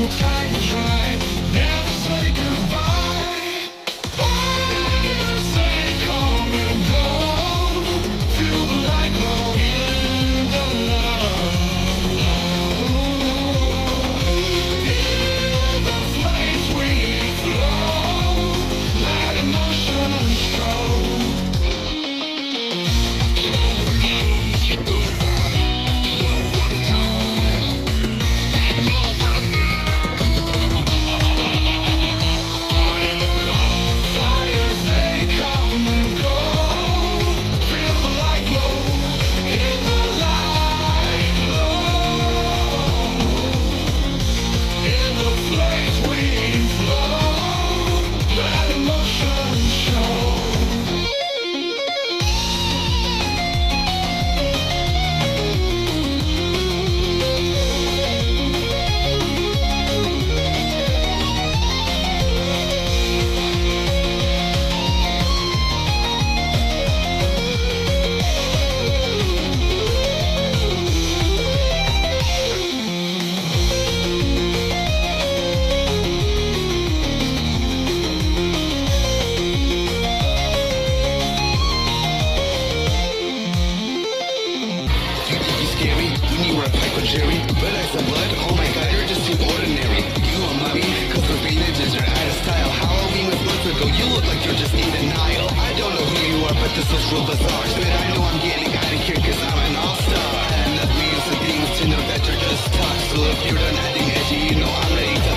Time is right, never say goodbye. Fires they come and go. Feel the light glow in the love. In the flames we flow. Let emotions show. Fires they come and go. Feel the light glow in the light glow. In the flames we flow. Let emotions show. You scary, you need more pipe with Jerry. Red eyes and blood, oh my god, you're just too ordinary. You want money, cause we're being ninjas, you're out of style. Halloween was months ago, you look like you're just in denial. I don't know who you are, but this is real bizarre. But I know I'm getting out of here cause I'm an all-star. I had enough meetings and things to know that you're just tough. So if you're done acting edgy, you know I'm ready to